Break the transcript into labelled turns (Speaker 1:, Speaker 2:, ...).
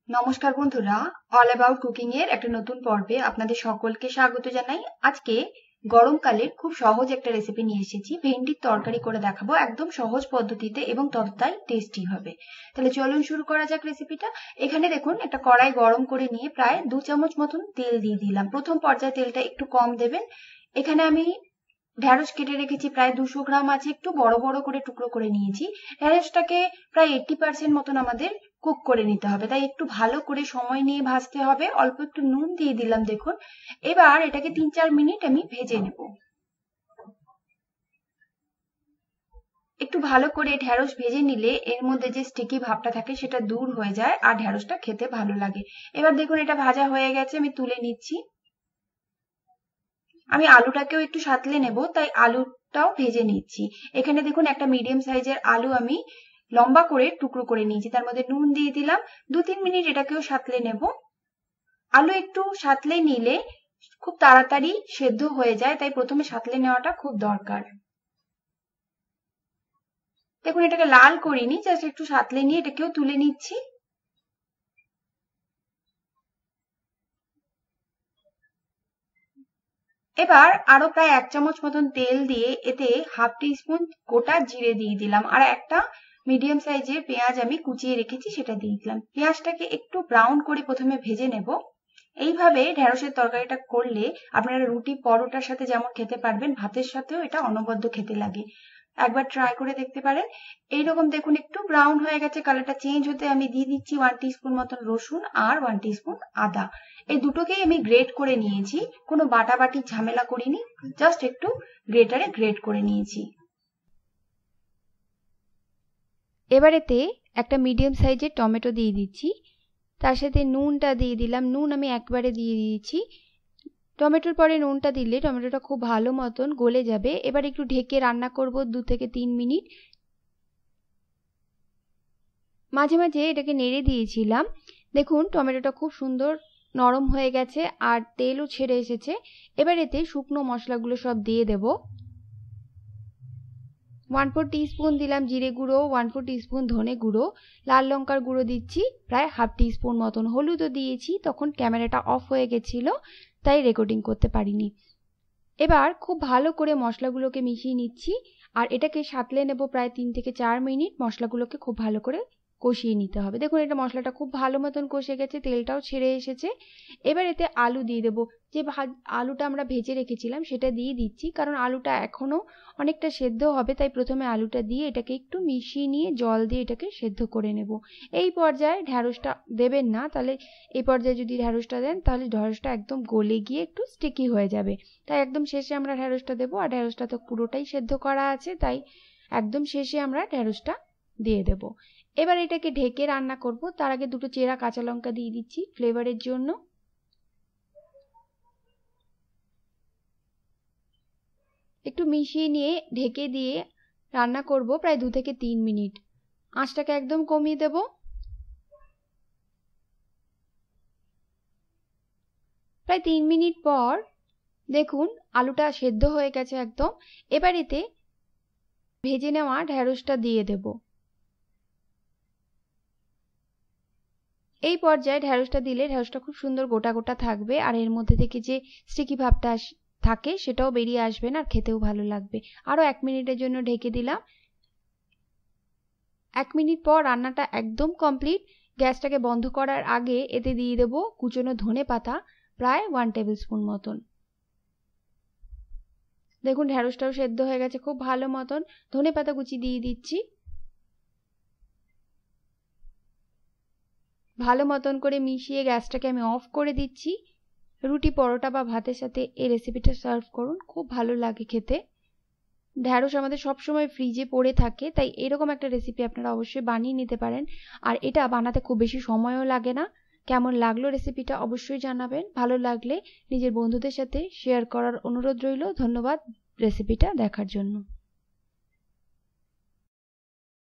Speaker 1: নমস্কার বন্ধুরা, all about cooking এর একটা নতুন পর্বে আপনাদের সকলকে স্বাগত জানাই। আজকে গরমকালের খুব সহজ একটা রেসিপি নিয়ে এসেছি। ভেন্ডির তরকারি করে দেখাবো একদম সহজ পদ্ধতিতে এবং ততটাই টেস্টি হবে। তাহলে চলুন শুরু করা যাক রেসিপিটা। এখানে দেখুন একটা কড়াই গরম করে নিয়ে প্রায় 2 চামচ মতন তেল দিয়ে দিলাম। প্রথম পর্যায়ে তেলটা একটু কম দেবেন। এখানে আমি ঢেঁড়স কেটে রেখেছি, প্রায় 200 গ্রাম আছে, একটু বড় বড় করে টুকরো করে নিয়েছি। ঢেঁড়সটাকে প্রায় 80% মতন আমাদের কুক করে নিতে হবে, তাই একটু ভালো করে সময় নিয়ে ভাজতে হবে। অল্প একটু নুন দিয়ে দিলাম দেখুন। এবার এটাকে 3-4 মিনিট আমি ভেজে নেব। একটু ভালো করে ঢেঁড়স ভেজে নিলে এর মধ্যে যে স্টিকি ভাবটা থাকে সেটা দূর হয়ে যায় আর ঢেঁড়সটা খেতে ভালো লাগে। এবার দেখুন এটা ভাজা হয়ে গেছে, আমি তুলে নিচ্ছি। আমি আলুটাকেও একটু সাঁতলে নেব, তাই আলুটাও ভেজে নিচ্ছি। এখানে দেখুন একটা মিডিয়াম সাইজের আলু আমি লম্বা করে টুকরো করে নিয়েছি, তার মধ্যে নুন দিয়ে দিলাম। 2-3 মিনিট এটাকেও সাঁতলে নেব। আলু একটু সাঁতলে নিলে খুব তাড়াতাড়ি সেদ্ধ হয়ে যায়, তাই প্রথমে সাঁতলে নেওয়াটা খুব দরকার। দেখুন এটাকে লাল করিনি, জাস্ট একটু সাঁতলে নিয়ে এটাকেও তুলে নিচ্ছি। এবার আরো প্রায় 1 চামচ মতন তেল দিয়ে এতে হাফ টি স্পুন গোটা জিরে দিয়ে দিলাম, আর একটা মিডিয়াম সাইজের পেঁয়াজ আমি কুচিয়ে রেখেছি সেটা দিয়ে দিলাম। পেঁয়াজটাকে একটু ব্রাউন করে প্রথমে ভেজে নেব। এইভাবে ঢেঁড়সের তরকারিটা করলে আপনারা রুটি পরোটার সাথে যেমন খেতে পারবেন, ভাতের সাথেও এটা অনবদ্য খেতে লাগে। একবার ট্রাই করে দেখতে পারেন। এইরকম দেখুন একটু ব্রাউন হয়ে গেছে, কালারটা চেঞ্জ হতে আমি দিয়ে দিচ্ছি 1 টিস্পুন মতন রসুন আর 1 টিস্পুন আদা। এই দুটোকেই আমি গ্রেট করে নিয়েছি, কোনো বাটাবাটির ঝামেলা করিনি, জাস্ট একটু গ্রেটারে গ্রেট করে নিয়েছি।
Speaker 2: এবার এতে একটা মিডিয়াম সাইজের টমেটো দিয়ে দিচ্ছি, তার সাথে নুনটা দিয়ে দিলাম। নুন আমি একবারে দিয়ে দিয়েছি। টমেটোর পরে নুনটা দিলে টমেটোটা খুব ভালো মতন গলে যাবে। এবার একটু ঢেকে রান্না করব 2 থেকে 3 মিনিট। মাঝে মাঝে এটাকে নেড়ে দিয়েছিলাম। দেখুন টমেটোটা খুব সুন্দর নরম হয়ে গেছে আর তেলও ছেড়ে এসেছে। এবার এতে শুকনো মশলাগুলো সব দিয়ে দেব। 1/4 টিস্পুন দিলাম জিরে গুঁড়ো, 1/4 টিস্পুন ধনে গুঁড়ো, লাল লঙ্কার গুঁড়ো দিচ্ছি প্রায় হাফ টিস্পুন মতন, হলুদও দিয়েছি। তখন ক্যামেরাটা অফ হয়ে গেছিল তাই রেকর্ডিং করতে পারিনি। এবার খুব ভালো করে মশলাগুলোকে মিশিয়ে নিচ্ছি আর এটাকে সাঁতলে নেব প্রায় 3 থেকে 4 মিনিট। মশলাগুলোকে খুব ভালো করে কষিয়ে নিতে হবে। দেখুন এটা মশলাটা খুব ভালো মতন কষে গেছে, তেলটাও ছেড়ে এসেছে। এবার এতে আলু দিয়ে দেবো। যে আলুটা আমরা ভেজে রেখেছিলাম সেটা দিয়ে দিচ্ছি, কারণ আলুটা এখনও অনেকটা সেদ্ধ হবে, তাই প্রথমে আলুটা দিয়ে এটাকে একটু মিশিয়ে নিয়ে জল দিয়ে এটাকে সেদ্ধ করে নেব। এই পর্যায়ে ঢ্যাঁড়সটা দেবেন না, তাহলে এই পর্যায়ে যদি ঢ্যাঁড়সটা দেন তাহলে ঢ্যাঁড়সটা একদম গলে গিয়ে একটু স্টিকি হয়ে যাবে। তাই একদম শেষে আমরা ঢ্যাঁড়সটা দেবো, আর ঢ্যাঁড়সটা তো পুরোটাই সেদ্ধ করা আছে, তাই একদম শেষে আমরা ঢ্যাঁড়সটা দিয়ে দেব। এবার এটাকে ঢেকে রান্না করব। তার আগে দুটো চেরা কাঁচা লঙ্কা দিয়ে দিচ্ছি ফ্লেভারের জন্য। একটু মিশিয়ে নিয়ে ঢেকে দিয়ে রান্না করব প্রায় 2 থেকে 3 মিনিট। আঁচটাকে একদম কমিয়ে দেব। প্রায় 3 মিনিট পর দেখুন আলুটা সেদ্ধ হয়ে গেছে একদম। এবার এতে ভেজে নেওয়া ঢ্যাঁড়সটা দিয়ে দেব। এই পর্যায়ে ঢ্যাঁড়সটা দিলে ঢ্যাঁড়সটা খুব সুন্দর গোটা গোটা থাকবে, আর এর মধ্যে থেকে যে স্টিকি ভাবটা থাকে সেটাও বেরিয়ে আসবে না, আর খেতেও ভালো লাগবে। আরও 1 মিনিটের জন্য ঢেকে দিলাম। 1 মিনিট পর রান্নাটা একদম কমপ্লিট। গ্যাসটাকে বন্ধ করার আগে এতে দিয়ে দেবো কুচনো ধনে পাতা প্রায় 1 টেবিল স্পুন মতন। দেখুন ঢ্যাঁড়সটাও সেদ্ধ হয়ে গেছে খুব ভালো মতন। ধনে পাতা কুচি দিয়ে দিচ্ছি। ভালো মতন করে মিশিয়ে গ্যাসটাকে আমি অফ করে দিচ্ছি। রুটি পরোটা বা ভাতের সাথে এই রেসিপিটা সার্ভ করুন, খুব ভালো লাগে খেতে। ঢ্যাঁড়স আমাদের সবসময় ফ্রিজে পড়ে থাকে, তাই এরকম একটা রেসিপি আপনারা অবশ্যই বানিয়ে নিতে পারেন। আর এটা বানাতে খুব বেশি সময়ও লাগে না। কেমন লাগলো রেসিপিটা অবশ্যই জানাবেন। ভালো লাগলে নিজের বন্ধুদের সাথে শেয়ার করার অনুরোধ রইল। ধন্যবাদ রেসিপিটা দেখার জন্য।